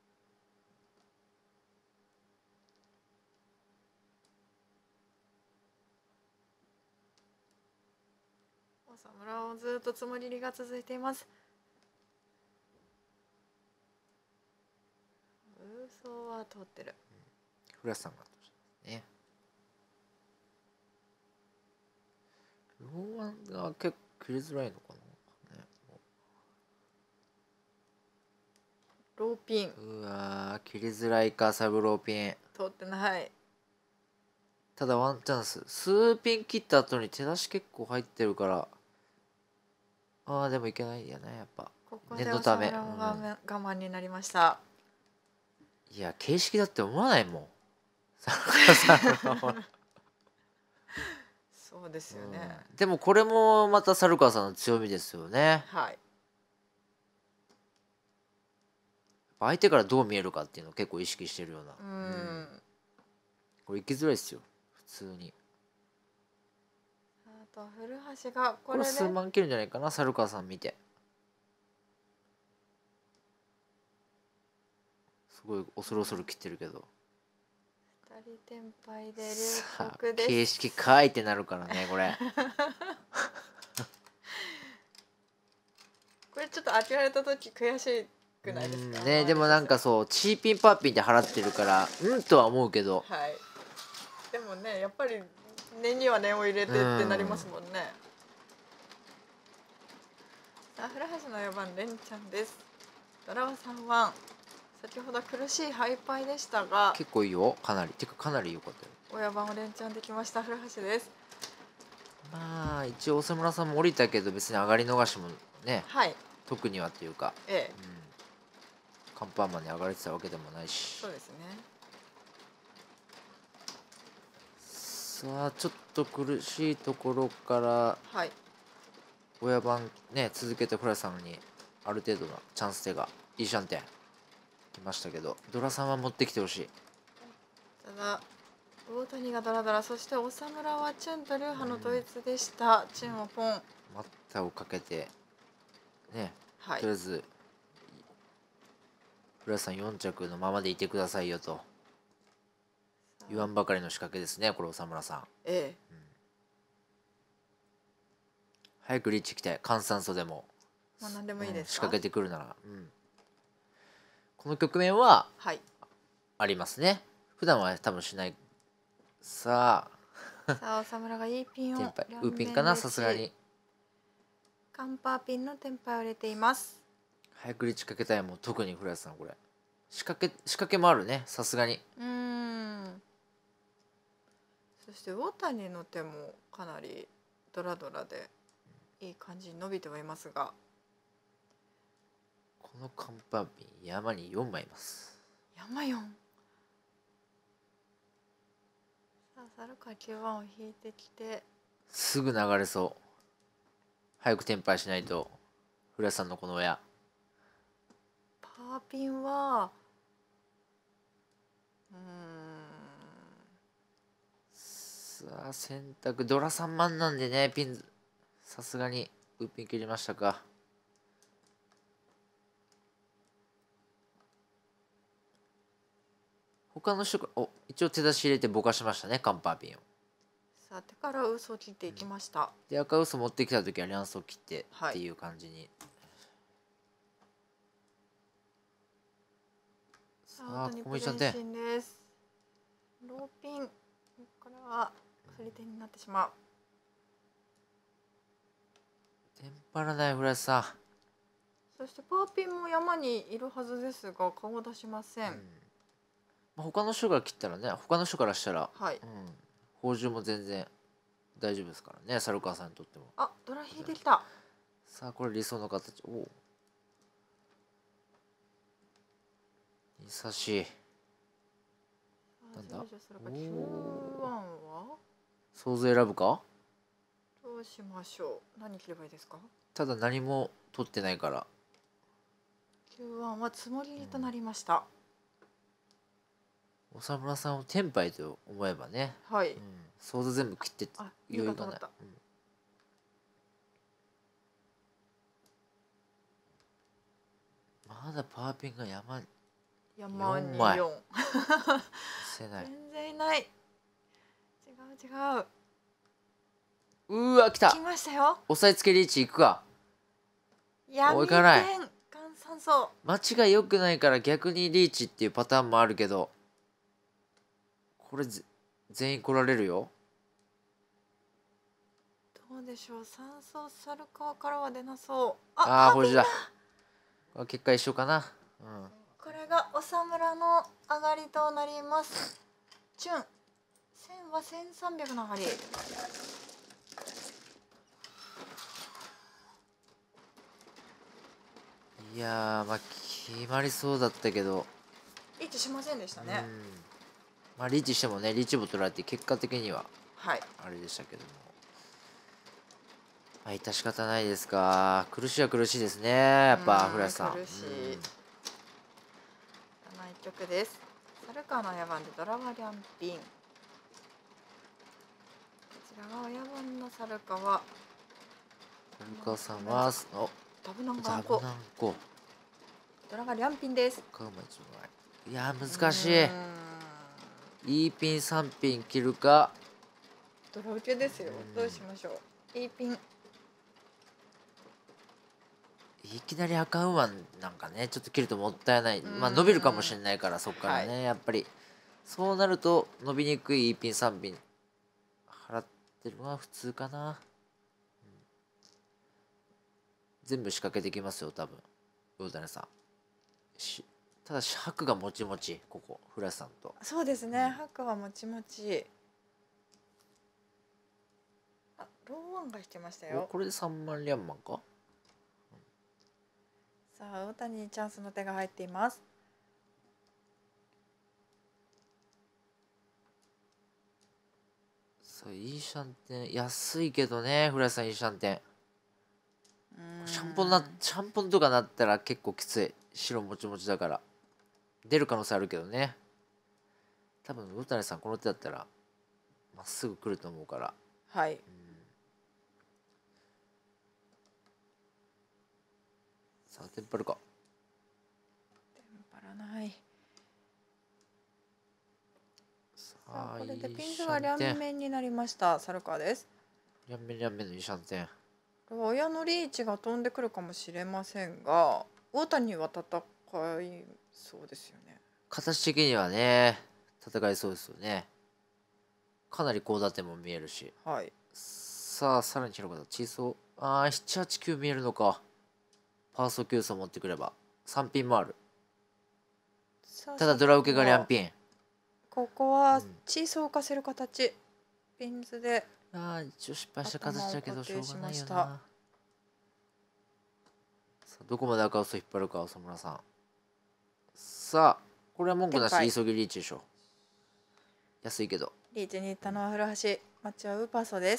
おさむらをずっとつもりりが続いています。嘘は通ってる。 フラさんがね。ローマンが結構切りづらいのかな、ね、 ローピン。 うわ切りづらいか。サブローピン通ってない。 ただワンチャンス。数ピン切った後に手出し結構入ってるから。でもいけないやね、やっぱここでおさむらも我慢になりました。 いや形式だって思わないもん。 そうですよね、 でもこれもまた猿川さんの強みですよね。 はい。 相手からどう見えるかっていうのを結構意識してるような。これ行きづらいですよ普通に。 あと古橋がこれ数万切るんじゃないかな、猿川さん見て。すごい恐る恐る切ってるけど。 2人転敗で龍谷です。 形式かいってなるからねこれ。 これちょっと当てられた時悔しくないですかね。でもなんかそうチーピンパーピンって払ってるからとは思うけど、 はい、でもねやっぱり念には念を入れてってなりますもんね。さあ古橋の4番連チャンです。ドラは3番。先ほど苦しいハイパイでしたが結構いいよ、かなり。てかかなり良かったよ。 親番を連チャンできました古橋です。 まあ一応大村さんも降りたけど別に上がり逃しもね、 はい、 特にはっていうか、カンパーマンに上がれてたわけでもないし。 そうですね。 さあちょっと苦しいところからはい、 親番ね続けてフラさんにある程度のチャンス手がいいシャンテン来ましたけど、ドラさんは持ってきてほしい。 ただ大谷がドラドラ、そして長村はチュンと流派の統一でした。チュンをポン待ったをかけてね、 はい、 とりあえずフラさん4着のままでいてくださいよと言わんばかりの仕掛けですね、これ長村さん。早くリーチ来て換算素でも、 何でもいいですか、 仕掛けてくるなら、この局面はありますね。普段は多分しない。さあ長村がいいピンをウーピンかな、さすがにカンパーピンのテンパイを入れています。 早くリーチかけたい。もう特にフラさんこれ仕掛けもあるね、さすがに。 そして大谷の手もかなりドラドラでいい感じに伸びてはいますが、 このカンパーピン山に4枚います。 山4。さあ猿川9番を引いてきてすぐ流れそう。早くテンパイしないと。フラさんのこの親パーピンはさあ選択ドラ3万なんでね、ピンさすがにウーピン切りましたか。他の人が一応手出し入れてぼかしましたね、カンパーピンを。 さあ手から嘘を切っていきました。 で赤嘘持ってきた時はリャンスを切ってっていう感じに、 さあここも一緒でローピン、これは振り手になってしまう。 テンパらないフラさん。 そしてパーピンも山にいるはずですが顔を出しません。 他の人から切ったらね、他の人からしたら、 はい、 宝珠も全然大丈夫ですからね、猿川さんにとっても。 ドラ引いてきた。 さあこれ理想の形。 久しい。なんだ。 9-1は想像選ぶか。 どうしましょう。何切ればいいですか。 ただ何も取ってないから。 9-1はつもりとなりました。 おさむらさんをテンパイと思えばね。 はい。 想像全部切って余裕がない。 まだパーピンが山に 4 枚全然いない。違う。 うわ来た。 来ましたよ。 押さえつけリーチいくか。 行かない。 間違い良くないから逆にリーチっていうパターンもあるけど、これ全員来られるよ。 どうでしょう。三層サルカーからは出なそう。 ああこれじゃ。結果一緒かな。 これがおさむらの上がりとなります。チュン1000は1300の上がり。 いやまあ決まりそうだったけどリーチしませんでしたね。 まあリーチしてもね、リーチも取られて結果的にはあれでしたけども、まあ致し方ないですか。苦しいは苦しいですね、やっぱ古橋さん。 苦しい。7曲です。サルカーの野番でドラワリャンピン。こちらが野番のサルカはサルカさんはダブナンガンコ。ドラがリャンピンです。 いや難しい。いいピン3ピン切るか。 ドラ受けですよ。どうしましょう。いいピン。 いきなり赤馬なんかねちょっと切るともったいない。まあ伸びるかもしれないからそっからね、やっぱりそうなると伸びにくいいいピン3ピン払ってるのは普通かな。全部仕掛けてきますよ多分魚谷さん。ただし白がもちもち、ここフラスさんと。 そうですね、白はもちもち。ローワンが引けましたよ。 これで3万リャンマンか。 さあ魚谷にチャンスの手が入っています。 さあいいシャンテン安いけどね、フラスさんいいシャンテン。シャンポンとかなったら結構きつい。白もちもちだから出る可能性あるけどね。多分魚谷さんこの手だったらまっすぐ来ると思うから。 はい、 さあテンパるか。 テンパらない。さあこれでピンズが両面になりました。サルカーです。 両面のいいシャンテン。 親のリーチが飛んでくるかもしれませんが、魚谷は戦いそうですよね。 形的にはね戦いそうですよね。かなり高打点も見えるし。さあさらに広かったチーソー789見えるのか。パーソ9層持ってくれば3ピンもある。ただドラ受けが両ピン。 ここはチーソー浮かせる形。ピンズで一応失敗した形だけどしょうがないよな。さあどこまで赤嘘引っ張るか浅村さん。さあこれは文句なし急ぎリーチでしょ。安いけどリーチに行ったのは古橋。待ち合うパーソです。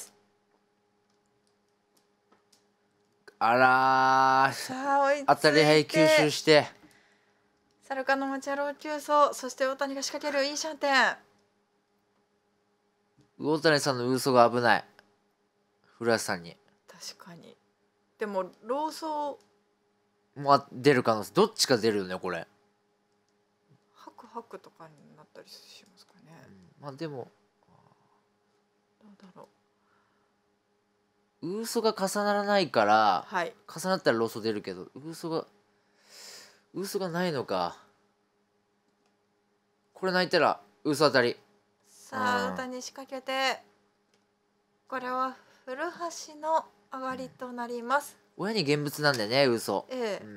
あら当たり牌吸収してサルカの持ち野郎急走。そして大谷が仕掛けるいいシャンテン。 魚谷さんの嘘が危ない。古橋さんに。 確かに。でもローソーも出る可能性どっちか出るよねこれ。 ハクハクとかになったりしますかね。 まあでもどうだろう。嘘が重ならないから、重なったらローソ出るけど嘘がないのか。これ泣いたら嘘当たり。 さあ歌に仕掛けて、これは古橋の上がりとなります。 親に現物なんだよね嘘。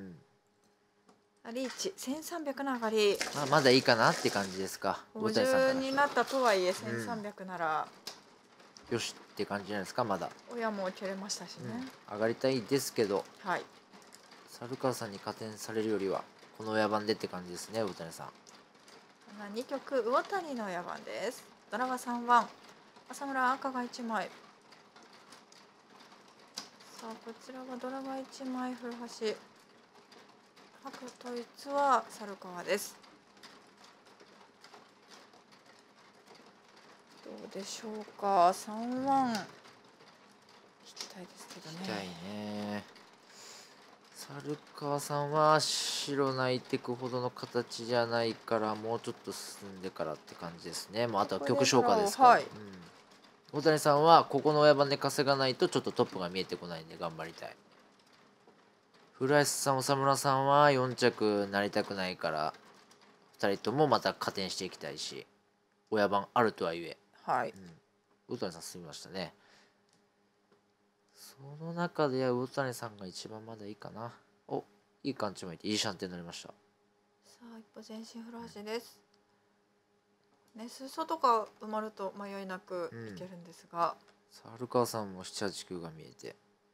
リーチ1300の上がり。 まだいいかなって感じですか。 50になったとはいえ1300なら、 よしって感じじゃないですか。まだ親も蹴れましたしね、 上がりたいですけど、 はい、 猿川さんに加点されるよりはこの親番でって感じですね、魚谷さん。 2局魚谷の親番です。ドラが3番、浅村赤が1枚。さあこちらはドラが1枚、古橋。白統一は猿川です。どうでしょうか。3番引きたいですけどね。 引きたいね。猿川さんは白泣いてくほどの形じゃないから、もうちょっと進んでからって感じですね。もうあとは曲消化ですから、 はい、 大谷さんはここの親番で稼がないとちょっとトップが見えてこないんで頑張りたい。古橋さん、長村さんは4着なりたくないから2人ともまた加点していきたいし、親番あるとはいえ、 はい、 大谷さん進みましたね。その中で魚谷さんが一番まだいいかな。お、いい感じもいていいシャンテンになりました。 さあ一歩前進古橋です。ね、裾とか埋まると迷いなくいけるんですが、 猿川さんも7、8、9が見えて、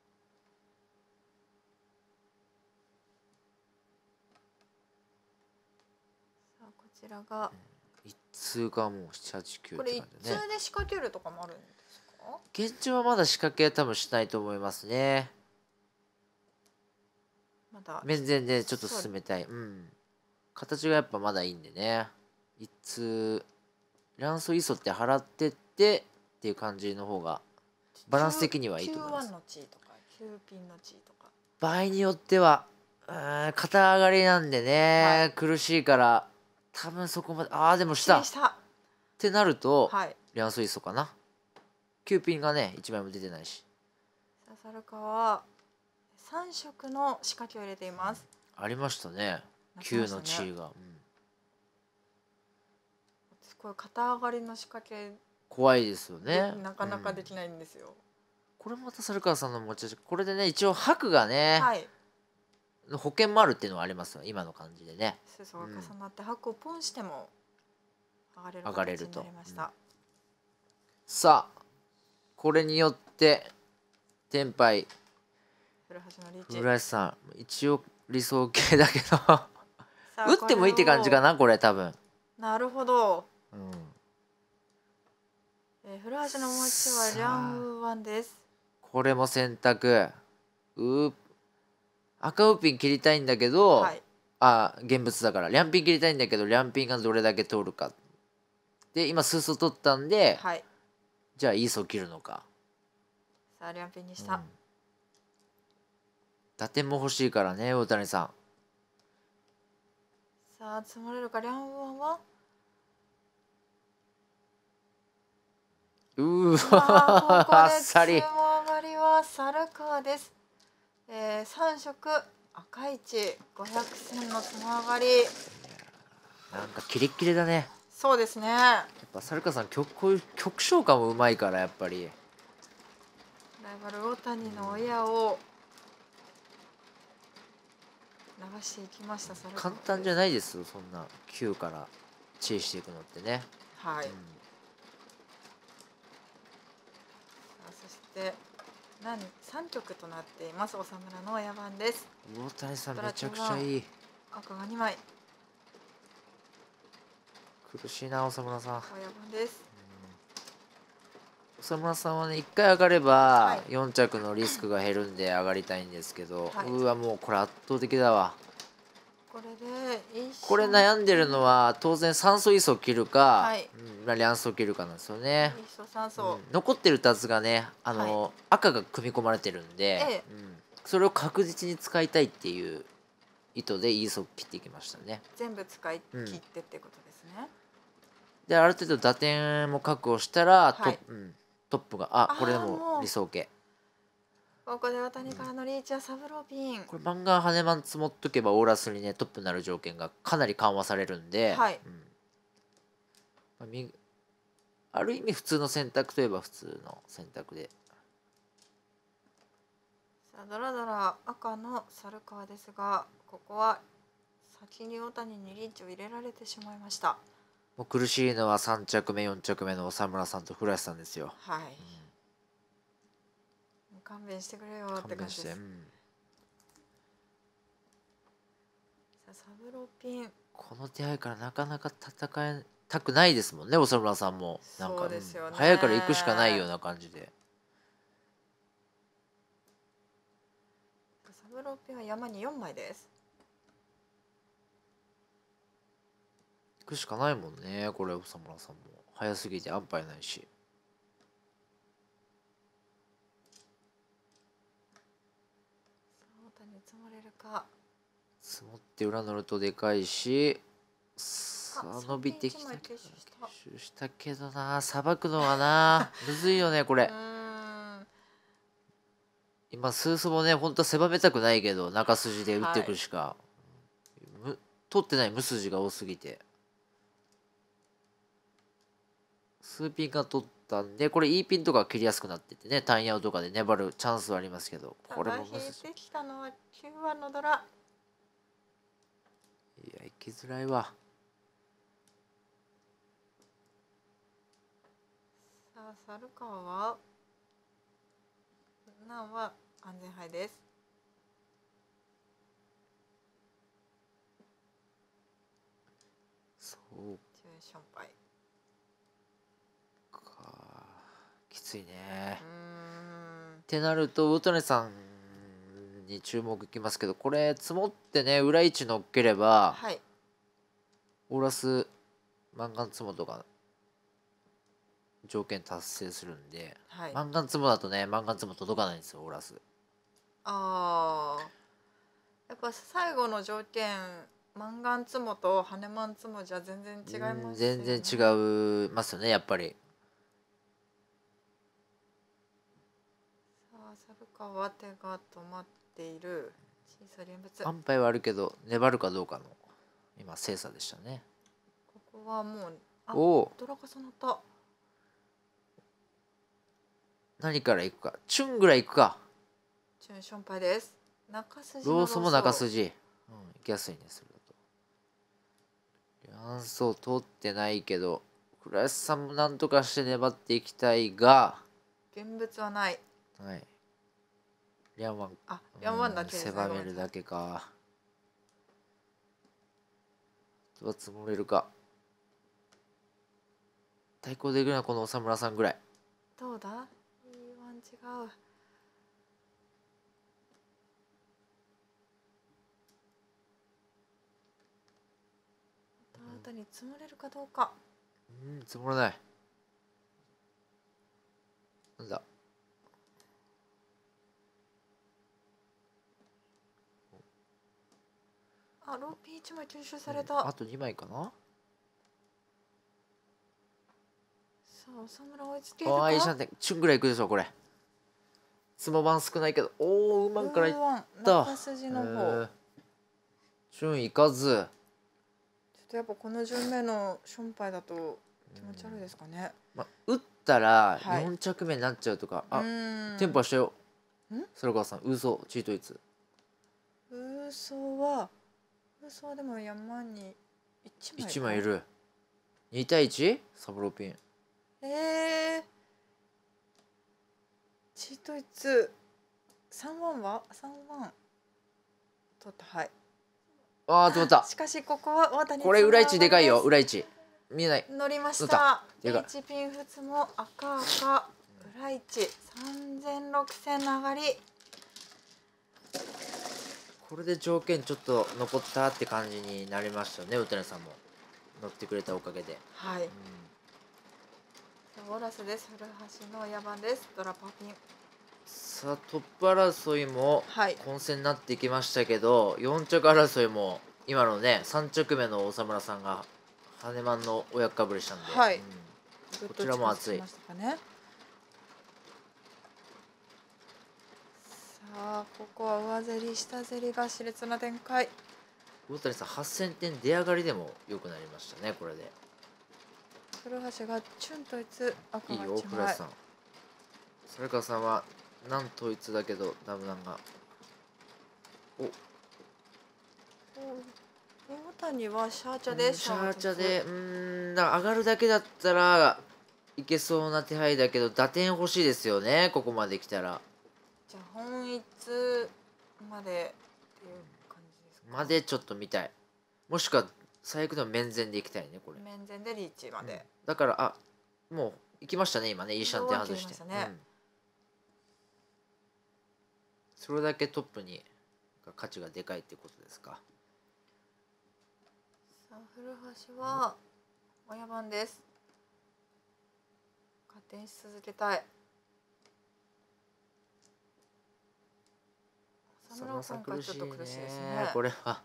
さあこちらが、 一通がもう7、8、9 これ一通で仕掛けるとかもあるんですか？ 現状はまだ仕掛けは多分しないと思いますね。 まだ面前でちょっと進めたい。形がやっぱまだいいんでね。一通ランソイソって払ってってっていう感じの方がバランス的にはいいと思います。 9-1の地とか9ピンの地とか場合によっては肩上がりなんでね、苦しいから多分そこまででも下ってなると、ランソイソかな。9ピンがね1枚も出てないし。 さあ猿川は3色の仕掛けを入れています。 ありましたね、9の地位が、 すごい肩上がりの仕掛け怖いですよね。 なかなかできないんですよ。 これまた猿川さんの持ち味。これでね一応白がね、保険もあるっていうのがありますよ今の感じでね。 裾が重なって白をポンしても上がれる形になりました。 さあこれによってテンパイ古橋のリーチ。 古橋さん一応理想系だけど打ってもいいって感じかなこれ多分。 なるほど。古橋の持ちはリャンウワンです。 これも選択。赤ウーピン切りたいんだけど、現物だからリャンピン切りたいんだけど、リャンピンがどれだけ通るかで今スーソ取ったんで、じゃあイーソ切るのか。 さあリャンピンにした。 打点も欲しいからね大谷さん。 さあ積まれるか。リャンウワンはあっさり。つも上がりは猿川です。3色赤い地500戦のつも上がり。 なんかキレッキレだね。 そうですね。 やっぱ猿川さんこういう曲紹介もうまいからやっぱり。 ライバル大谷の親を流していきました。 簡単じゃないですよそんな9からチェイしていくのってね。 そして3局となっています長村の親番です。 大谷さんめちゃくちゃいい。 赤が2枚。 苦しいな長村さん。 親番です。 長村さんはね1回上がれば4着のリスクが減るんで上がりたいんですけど、うわもうこれ圧倒的だわ。これ悩んでるのは当然酸素イソ切るか、リャンソ切るかなんですよね。残ってるタツがね赤が組み込まれてるんで、それを確実に使いたいっていう意図でイーソ切っていきましたね。 全部使い切ってってことですね。 である程度打点も確保したらトップがこれでも理想形。 ここで大谷からのリーチはサブローピン。 これ漫画羽マン積もっとけばオーラスにねトップになる条件がかなり緩和されるんで、ある意味普通の選択といえば普通の選択で。 さあドラドラ赤の猿川ですが、ここは先に大谷にリーチを入れられてしまいました。 もう苦しいのは3着目4着目の長村さんと古橋さんですよ。 勘弁してくれよって感じです。さあサブロピン。 この手配からなかなか戦えたくないですもんね、長村さんも。なんかそうですよね、 早いから行くしかないような感じで。 サブロピンは山に4枚です。 行くしかないもんね、これ長村さんも。早すぎて安牌ないし。 大谷積もれるか。 積もって裏乗るとでかいし、さあ伸びてきたけど、吸収したけどな、さばくのはなむずいよねこれ。今スースもね、ほんと狭めたくないけど中筋で打っていくしか、取ってない無筋が多すぎて。数ピンが取ったんで、これ E ピンとか切りやすくなっててね、タインアウトとかで粘るチャンスはありますけど、これも引いてきたのは9番のドラ。 いや、行きづらいわ。 さあ、猿川はナンは安全牌です。 そう 14牌か、きついね。ってなると魚谷さんに注目いきますけど、これ積もってね裏位置乗っければ、 はい、 オーラスマンガンツモとか条件達成するんで、 はい、 マンガンツモだとねマンガンツモ届かないんですよ、オーラス。 ああ、やっぱ最後の条件マンガンツモとハネマンツモじゃ全然違いますよね。 全然違いますよね、やっぱり。 さあ、猿川は手が止まっている。小さい現物。 安牌はあるけど粘るかどうかの今精査でしたね。 ここはもう、 おお、 ドラ重なった。 何からいくか。チュンぐらいいくか。 チュンションパイです。中筋ローソも中筋、行きやすいね、それだと。リャンソー通ってないけど倉安さんもなんとかして粘っていきたいが、 現物はない。 はい、リャンワン、 リャンワンだけですね。 狭めるだけか。あとは積もれるか。対抗できるのはこの長村さんぐらい。 どうだ、E1 違う。あたに積もれるかどうか。 積もらない。なんだ、 ローピン1枚吸収された。 あと2枚かな。 さあ、浅村追いつけるか。 いいシャンテン、チュンぐらいいくでしょこれ。つも番少ないけど、おお、うまんからいった。 中筋の方。 チュンいかず。 ちょっとやっぱこの順目のションパイだと気持ち悪いですかね。 打ったら4着目になっちゃうとか、テンポはしたよ。猿川さん、嘘チートいつ。 嘘はでも山に 1枚いる。2対 1？ サブローピン。 チートイツ3ワンは3ワン取った。はい。 止まった。 しかしここは大谷。 これ裏位置でかいよ、裏位置見えない。 乗りました。H ピンフツも赤裏位置3000、6000の上がり。 これで条件ちょっと残ったって感じになりましたね、宇多根さんも乗ってくれたおかげで。 はい、オーラスです。古橋の野番です。ドラパピン。 さあトップ争いも混戦になってきましたけど、4着争いも今のね3着目の長村さんが羽根マンの親かぶりしたんで、こちらも熱い。さあ、ここは上競り下競りが熾烈な展開。 大谷さん8000点出上がりでも良くなりましたね、これで。 古橋がチュン統一、赤が1枚。いいよ古橋さん。猿川さんは何統一だけどダブナンが。 大谷はシャーチャでシャーチャで上がるだけだったらいけそうな手配だけど、打点欲しいですよね、ここまで来たら。 じゃあ本一までっていう感じですか。 までちょっと見たい。 もしくは最悪でも面前でいきたいねこれ。 面前でリーチまで、 だからもう行きましたね今ね。いいシャンテン外して、それだけトップに価値がでかいってことですか。 さあ古橋は親番です。加点し続けたい。浅村さんがちょっと苦しいですねこれは。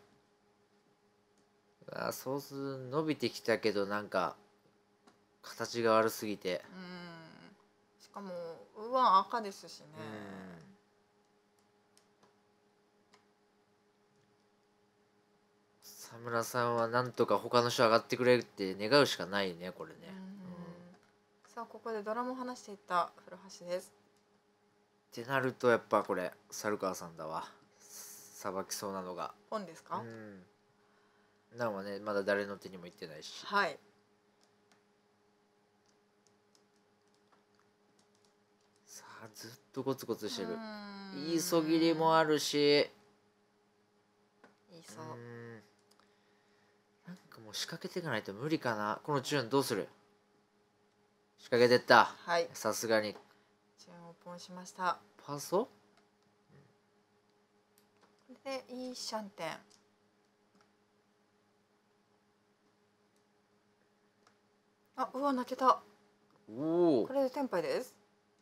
そうする伸びてきたけどなんか形が悪すぎて、 しかも右腕赤ですしね。 沢村さんはなんとか他の人上がってくれって願うしかないねこれね。 さあここでドラムを離していった古橋です。 ってなるとやっぱこれ猿川さんだわ、さばきそうなのが。 ポンですか。 なんはねまだ誰の手にも行ってないし。 はい。 さあずっとゴツゴツしてる。いいそぎりもあるし、 いいそう。 なんかもう仕掛けていかないと無理かな。このチューンどうする。仕掛けてった。 はい。 さすがに。 チューンをポンしました。 パーソ。 でいいシャンテン。泣けた。これでテンパイです。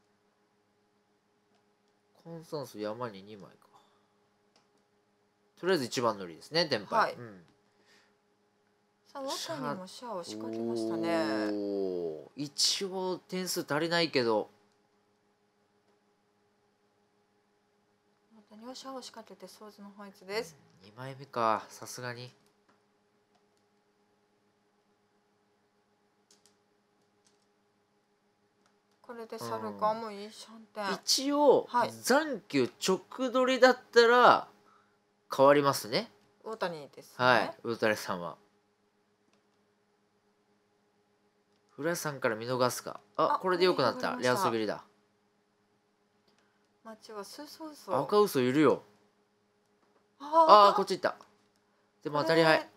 コンサンス山に2枚か。とりあえず1番乗りですねテンパイ。 さあワタにもシャアを仕掛けましたね。 一応点数足りないけど。 ワタにはシャアを仕掛けてソーズのホイツです。 2枚目かさすがに。 これでサルカもいいシャンテン。 一応、残球直取りだったら変わりますね。 大谷ですね。 大谷さんは古谷さんから見逃すか。これでよくなった。レアすぎりだ。 町はスーソーソー。 赤嘘いるよ。こっち行った。でも当たり早い。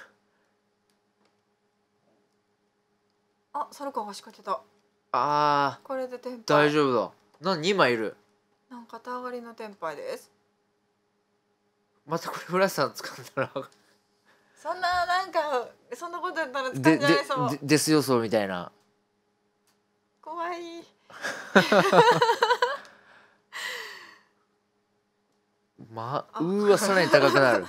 サルカが仕掛けた。これでテンパイ。大丈夫だ。2枚いる。 なんか肩上がりのテンパイです。 またこれフラッシュさん使ったらそんななんかそんなこと言ったら使うんじゃないそうです予想みたいな。 怖いさらに高くなる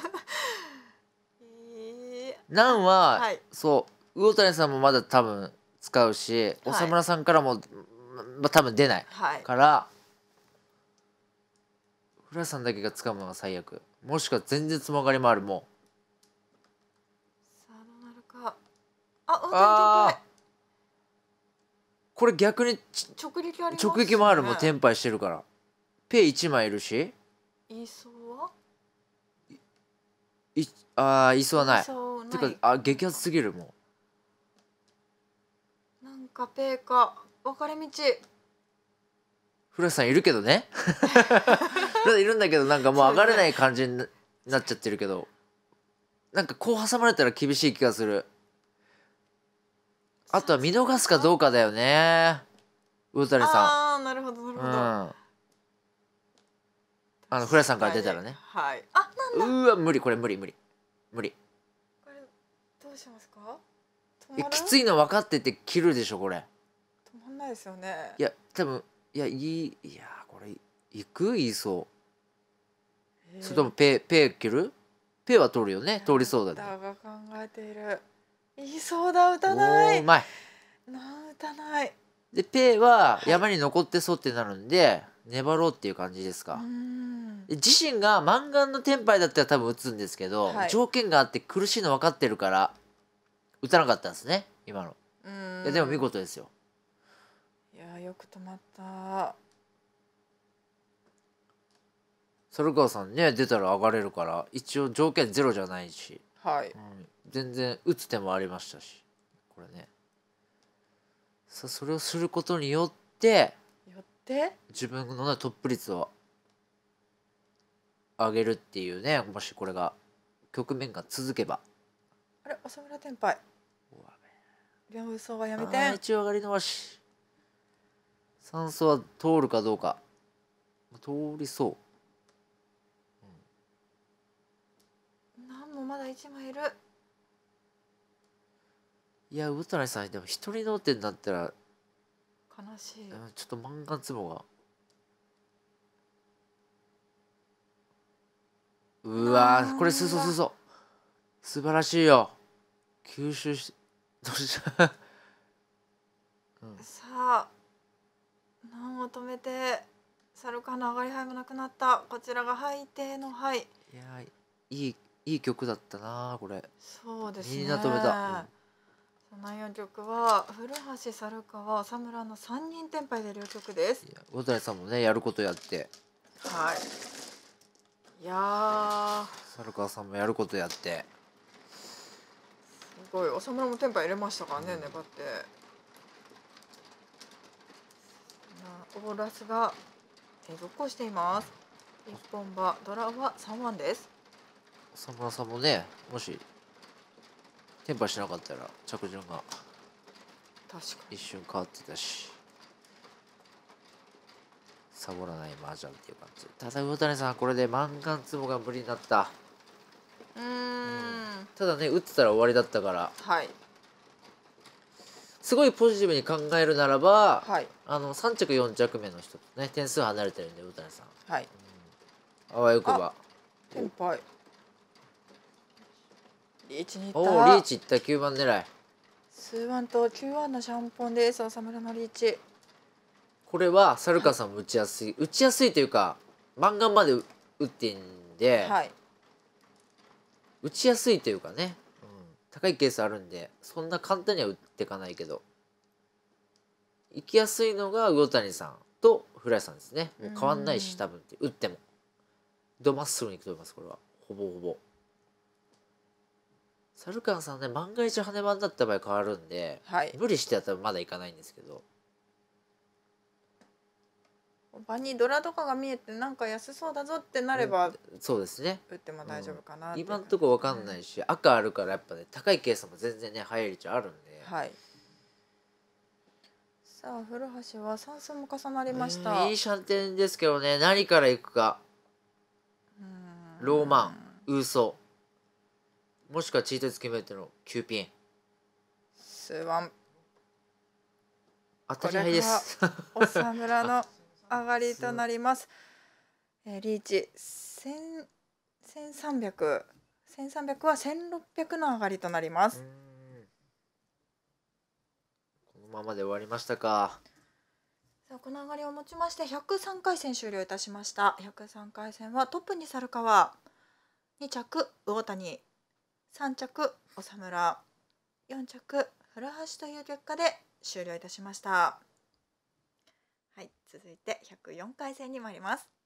なんは、そう魚谷さんもまだ多分使うし、長村さんからも、多分出ない、から古谷さんだけが使うのが最悪。もしくは全然つもがりもある。もうさあどうなるか。大谷テンパイ。 これ逆に直撃ありますね。 直撃もある。もうテンパイしてるからペイ1枚いるし。 いそうはいそうはない。てか激アツすぎる。もうなんかペイか分かれ道。 古谷さんいるけどねいるんだけどなんかもう上がれない感じになっちゃってるけど、なんかこう挟まれたら厳しい気がする。あとは見逃すかどうかだよね魚谷さん。 なるほどなるほど。 古谷さんから出たらね。 なんだ。無理これ無理。これどうしますか。 きついの分かってて切るでしょこれ。 止まんないですよね。 いや多分これいく言いそう。それともペイ切る。ペイは通るよね。通りそうだね。 が考えている。言いそうだ。打たない。 うまい。 打たない。 でペイは山に残ってそうってなるんで、粘ろうっていう感じですか。自身がマンガンのテンパイだったら多分打つんですけど、条件があって苦しいの分かってるから打たなかったんですね今の。いやでも見事ですよ。 いやよく止まった。 猿川さんね出たら上がれるから一応条件ゼロじゃないし、全然打つ手もありましたしこれね。それをすることによって自分のトップ率を上げるっていうね。もしこれが局面が続けばあれ、浅村天敗。両嘘はやめて。 一応上がり直し。酸素は通るかどうか。通りそう。 なんもまだ1枚いる。 いや、魚谷さんでも一人脳天になったら悲しい。 ちょっとマンガンツモが。うわー、これすそ素晴らしいよ。吸収しどうした、 さあ、難を止めてサルカの上がり牌もなくなった。こちらが最低の牌。 いやいい曲だったなこれ。 そうですね。 みんな止めた。 第4局は古橋、猿川、浅村の3人天敗で両局です。 魚谷さんもねやることやって。 はい。いや猿川さんもやることやって。 すごい。浅村も天敗入れましたからね、粘って。オーラスが続行しています。一本馬ドラは3番です。 浅村さんもね、もしテンパしなかったら着順が一瞬変わってたし、サボらない麻雀っていう感じ。ただ魚谷さんこれでマンガンツモが無理になった。ただね打ってたら終わりだったから、 はい、 すごいポジティブに考えるならば、 はい、 3着4着目の人とね点数離れてるんで魚谷さん、 はい、 あわよくば天敗リーチにいった。 おおリーチいった。9番狙い。 数番と9番のシャンポンです。浅村のリーチ。 これは猿川さんも打ちやすい、打ちやすいというかマンガンまで打ってんで、 はい、 打ちやすいというかね、高いケースあるんでそんな簡単には打っていかないけど、行きやすいのが魚谷さんと古谷さんですね。もう変わんないし多分って打ってもドまっすぐにいくと思います。これはほぼほぼ。猿川さんね万が一羽番だった場合変わるんで、 はい、 無理してやったらまだいかないんですけど、 場にドラとかが見えてなんか安そうだぞってなれば、 そうですね、 打っても大丈夫かなって、 今んとこ分かんないし、赤あるからやっぱね高いケースも全然ね入り値あるんで、 はい。さあ古橋は3走も重なりました。 いいシャンテンですけどね、何からいくか。ローマン、ウーソもしくはチートツ決めての9ピン。 数番当たり牌です。 長村の上がりとなります。リーチ1300は1600の上がりとなります。 このままで終わりましたか。 さあこの上がりをもちまして103回戦終了いたしました。103回戦はトップに猿川、2着魚谷、3着長村、4着古橋という結果で終了いたしました。はい、続いて104回戦に参ります。